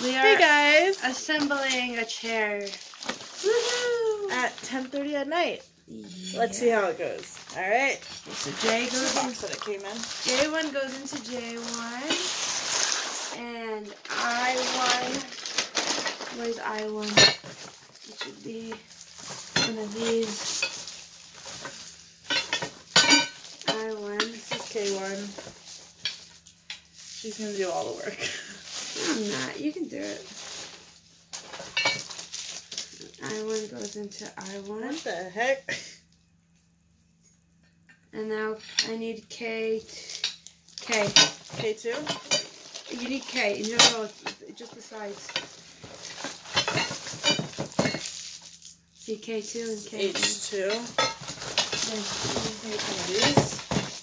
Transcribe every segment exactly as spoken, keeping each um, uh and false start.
We are Hey guys! assembling a chair. Woohoo! At ten thirty at night. Yeah. Let's see how it goes. Alright. So J goes The in, box that it came in. J one goes into J one. And I one. Where's I one? It should be one of these. I one. This is K one. She's gonna do all the work. I'm not. You can do it. I one goes into I one. What the heck? And now I need K. K. K two? You need K. No, no, it's just the sides. See K two and K one. H two. There's One of these.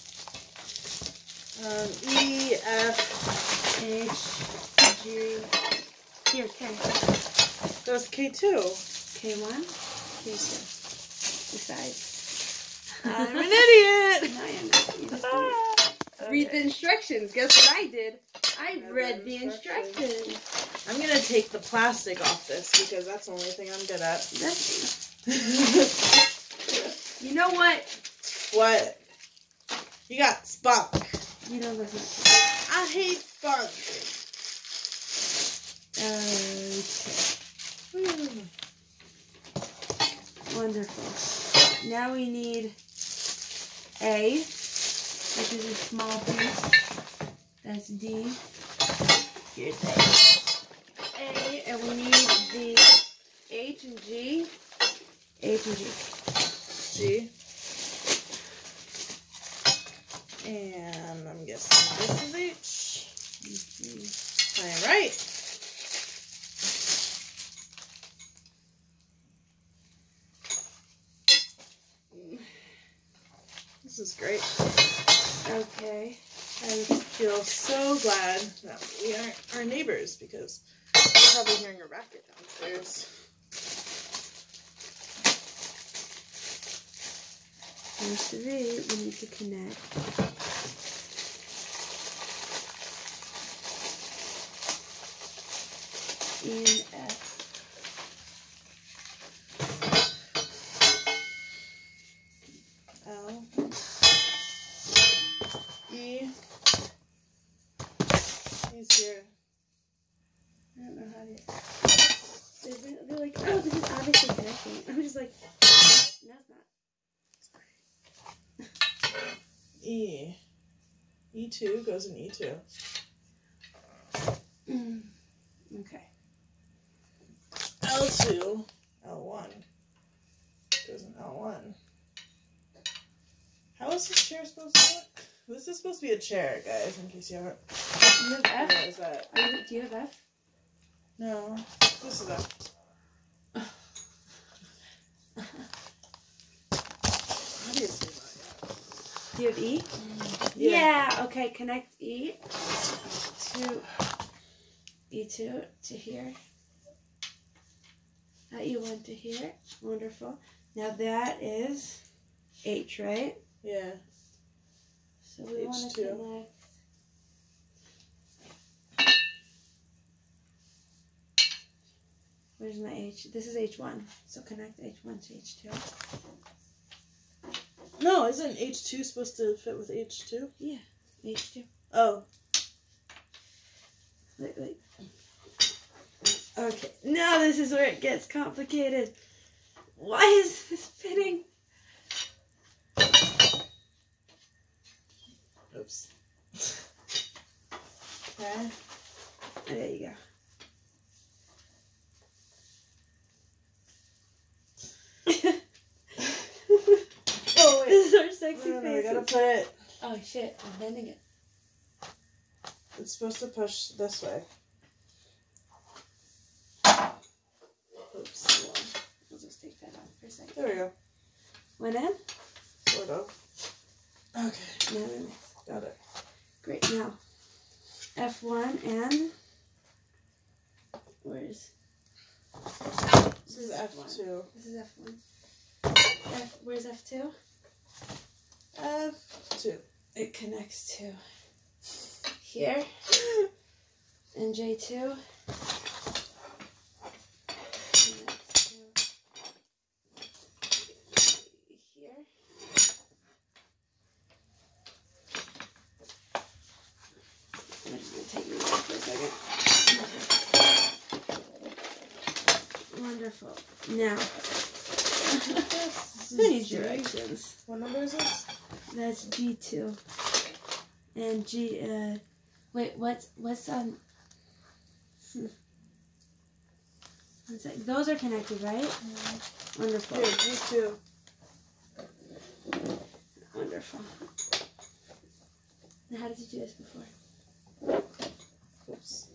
Um, E, F, H, G. Here, K. That's K two. K one, K two. The sides. I'm an idiot! No, you're not. You just didn't read the instructions. Guess what I did? I I read read the instructions. instructions. I'm gonna take the plastic off this because that's the only thing I'm good at. That's, you know what? What? You got spunk. You don't listen to me. I hate spunk. Okay. Wonderful. Now we need A, which is a small piece. That's D. Here's A. A, and we need the H and G. H and G. G. And I'm guessing this is H. Mm-hmm. I am right. This is great. Okay. I feel so glad that we aren't our neighbors because we're probably hearing a racket downstairs. First of it, we need to connect. E and F. L. E. He's here. I don't know how to. They're, they're like, oh, this is obviously connecting. I'm just like, no, it's not. E. E two goes in E two. Mm. Okay. L two. L one. Goes in L one. How is this chair supposed to look? This is supposed to be a chair, guys, in case you haven't. Do you have F? What is that? Are you, do you have F? No. This is F. How do you say that? Do you have E? Yeah. Yeah. Okay. Connect E to E two to here. Uh, E one to here. Wonderful. Now that is H, right? Yeah. So we want H to two. connect. Where's my H? This is H one. So connect H one to H two. No, isn't H two supposed to fit with H two? Yeah. H two. Oh. Wait, wait. Okay. Now this is where it gets complicated. Why is this fitting? Oops. Okay. There you go. Oh, wait. This is our sexy No, no, no, we faces. gotta put it. Oh shit, I'm bending it. It's supposed to push this way. Oops. Hold on. We'll just take that off for a second. There we go. Went in? Sort of. Okay. No, no, no. Got it. Great, now. F one and... Where's... This is F two. This is F one. F, where's F two? F two. It connects to here. And J two. Wonderful. Now, This who needs G. directions? What number is this? That's G two. And G, uh, wait, what's, what's on, hmm. One sec. Those are connected, right? Mm. Wonderful. Here, G two. Wonderful. Now, how did you do this before? Oops.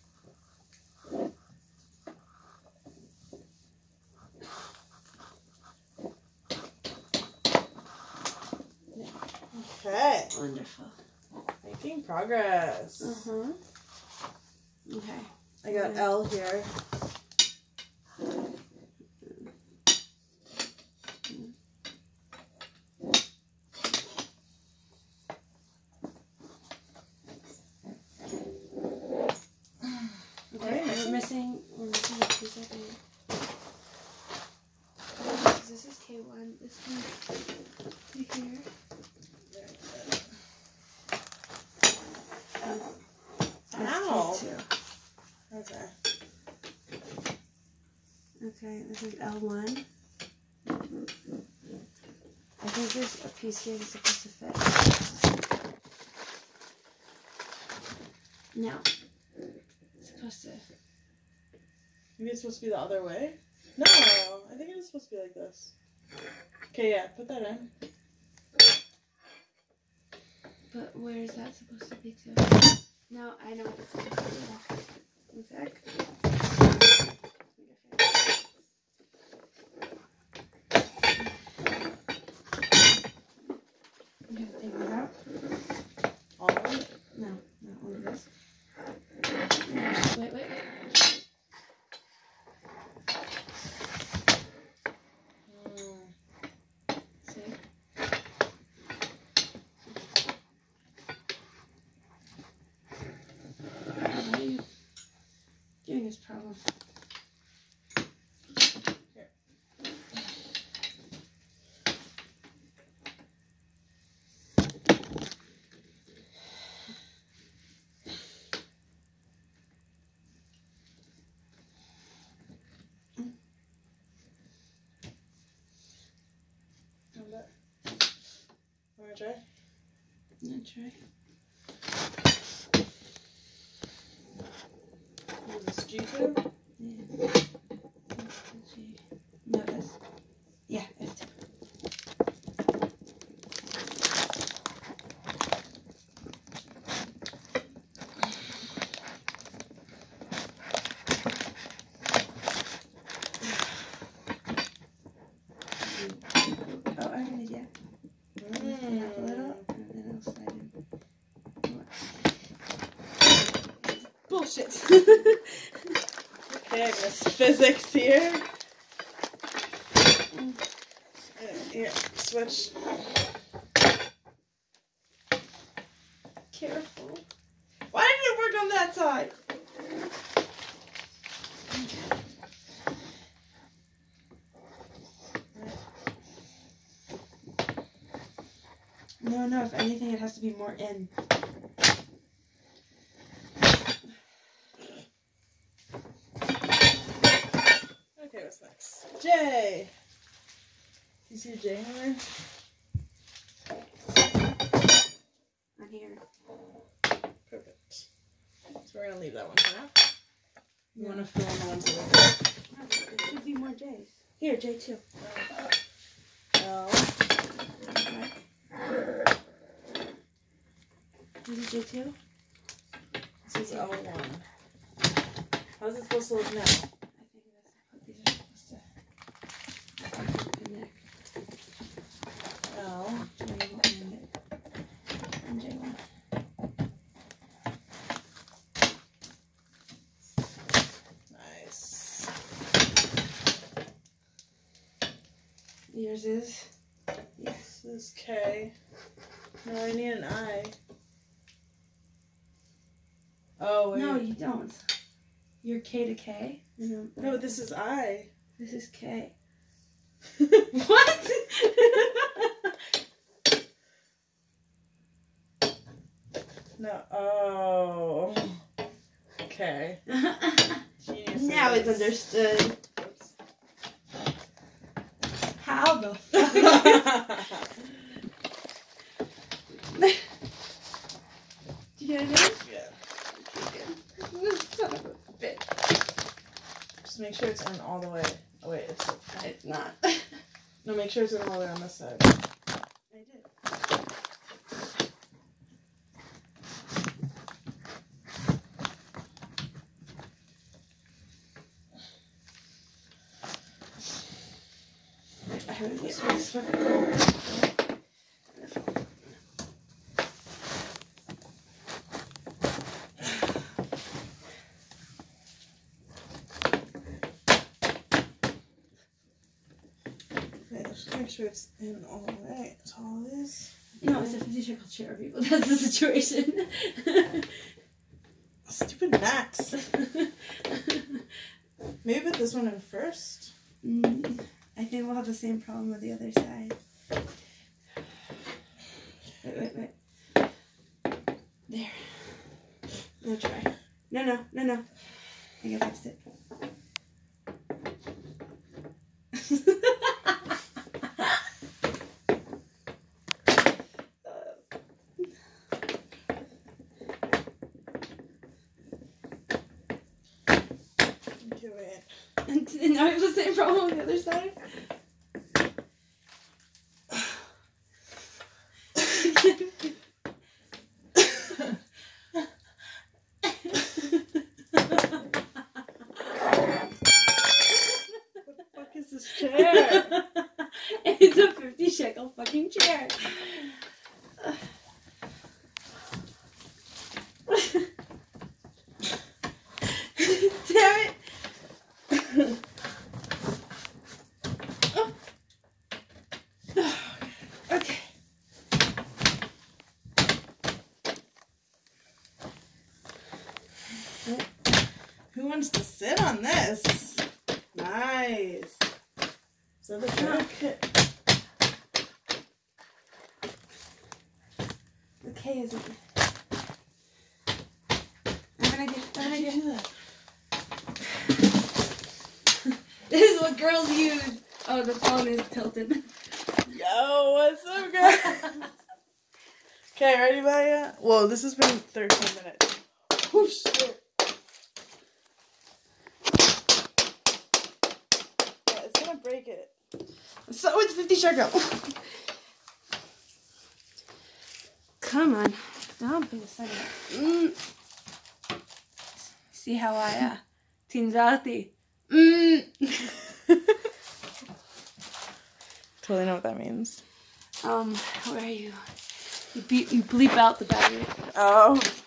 Okay. Wonderful. Making progress. Uh-huh. Okay. I got Yeah. L here. Okay, we're missing, we're missing a piece of it. This is K one. This one to here. That's Ow. K two. Okay. Okay, this is L one. I think there's a piece here that's supposed to fit. No. It's supposed to. Maybe it's supposed to be the other way? No, I think it is supposed to be like this. Okay, yeah, put that in. But where is that supposed to be to? No, I know what it's supposed to be. One sec. You have to take it out? All of it? No, not all of this. Wait, wait, wait. Mm. See? What are you doing this problem? Here. Want to try? Not try. Is this G two? Yeah. That's the G. No, that's. Yeah, F two. Oh, I'm gonna get. Stand up a little, and then I'll slide in. Bullshit. Okay, I miss physics here. Uh, Here, switch. Careful. Why didn't it work on that side? No, no, if anything, it has to be more in. Okay, what's next? J. Do you see a J in there? On here. Perfect. So we're gonna leave that one for now. You Yeah. want to fill in the ones that are There should be more J's. here? J two. L. This is J two? This is L one. How's it supposed to look now? I think that's these are supposed to connect. L. J one and and J one. Nice. Yours is? Yes. This is K. No, I need an I. Oh, wait. No, you don't. You're K to K. No, No, this is I. This is K. What? No. Oh. Okay. Genius. Now it's understood. Oops. How the fuck? Do you get it? Yeah. Son of a bitch. Just make sure it's in all the way. Oh wait, it's It's not. no. Make sure it's in all the way on this side. I did. I heard this one. Okay, just make sure it's in all the way. That's all it is. No, it's a fifty shekel chair, people. That's the situation. Stupid Max. Maybe put this one in first. Mm, I think we'll have the same problem with the other side. Wait, wait, wait. There. No, try. No, no, no, no. I think I fixed it. Do it. And now I have the same problem on the other side. What the fuck is this chair? It's a fifty shekel fucking chair. Damn it. Okay. Who wants to sit on this? Nice. Is that the trick? Okay, is it? I'm gonna get. I'm gonna get that. This is what girls use. Oh, the phone is tilted. Yo, what's up, guys? Okay, ready, Maya? Whoa, this has been thirteen minutes. Oh, shit. Yeah, it's gonna break it. So it's fifty shekel. Come on. Don't be a second. Mm. See how I, uh, tinzati. Mm. Totally know what that means. Um, where are you? You, beep, you bleep out the battery. Oh.